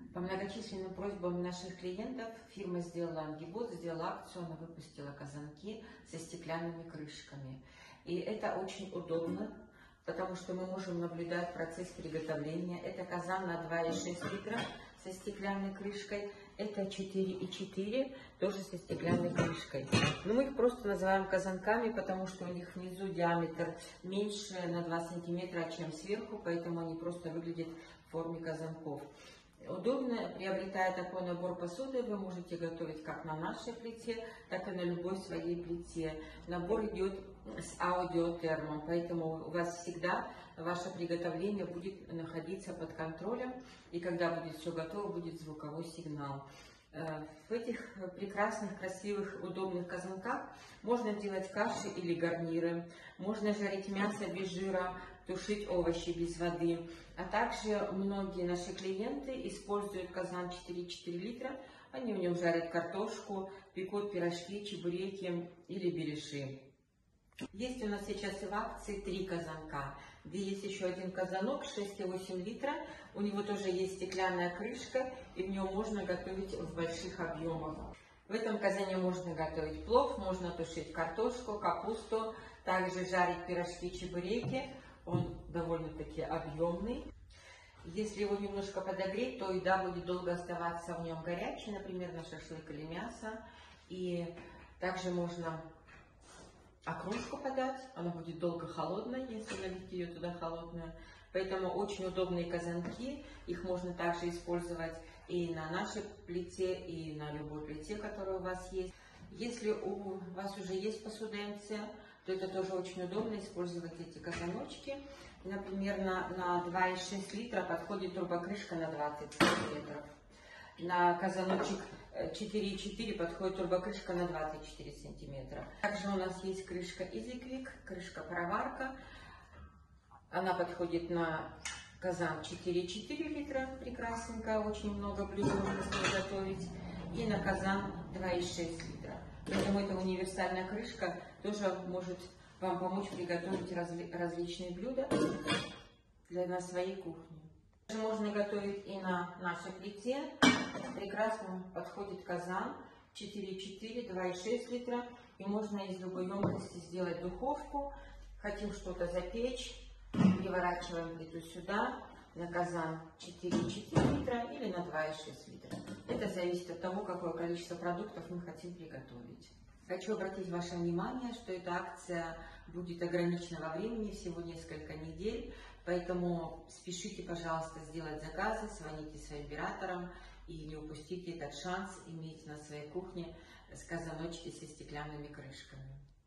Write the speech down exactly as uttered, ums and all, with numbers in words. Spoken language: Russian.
По многочисленным просьбам наших клиентов фирма сделала ангибот, сделала акцию, она выпустила казанки со стеклянными крышками. И это очень удобно, потому что мы можем наблюдать процесс приготовления. Это казан на два и шесть литра со стеклянной крышкой. Это четыре и четыре, тоже со стеклянной крышкой. Но мы их просто называем казанками, потому что у них внизу диаметр меньше на два сантиметра, чем сверху, поэтому они просто выглядят в форме казанков. Удобно, приобретая такой набор посуды, вы можете готовить как на нашей плите, так и на любой своей плите. Набор идет с аудиотермом, поэтому у вас всегда ваше приготовление будет находиться под контролем, и когда будет все готово, будет звуковой сигнал. В этих прекрасных, красивых, удобных казанках можно делать каши или гарниры, можно жарить мясо без жира, тушить овощи без воды. А также многие наши клиенты используют казан четыре и четыре литра, они в нем жарят картошку, пекут пирожки, чебуреки или беляши. Есть у нас сейчас и в акции три казанка, где есть еще один казанок шесть и восемь литра, у него тоже есть стеклянная крышка, и в нем можно готовить в больших объемах. В этом казане можно готовить плов, можно тушить картошку, капусту, также жарить пирожки, чебуреки, он довольно-таки объемный. Если его немножко подогреть, то еда будет долго оставаться в нем горячей, например, на шашлык или мясо, и также можно окрошку подать, она будет долго холодной, если налить ее туда холодную. Поэтому очень удобные казанки, их можно также использовать и на нашей плите, и на любой плите, которая у вас есть. Если у вас уже есть посуда эм цэ, то это тоже очень удобно использовать эти казаночки. Например, на, на два и шесть литра подходит турбокрышка на двадцать сантиметров. На казаночек четыре и четыре подходит турбокрышка на двадцать четыре сантиметра. Также у нас есть крышка EasyQuick, крышка-проварка. Она подходит на казан четыре и четыре литра, прекрасненько, очень много блюд можно с ней готовить. И на казан два и шесть литра. Поэтому эта универсальная крышка тоже может вам помочь приготовить разли различные блюда для на своей кухне. Можно готовить и на нашей плите. Прекрасно подходит казан четыре и четыре, два и шесть литра. И можно из любой емкости сделать духовку. Хотим что-то запечь, переворачиваем плиту сюда, на казан четыре и четыре литра или на два и шесть литра. Это зависит от того, какое количество продуктов мы хотим приготовить. Хочу обратить ваше внимание, что эта акция будет ограничена во времени, всего несколько недель, поэтому спешите, пожалуйста, сделать заказы, звоните своим операторам и не упустите этот шанс иметь на своей кухне казаночки со стеклянными крышками.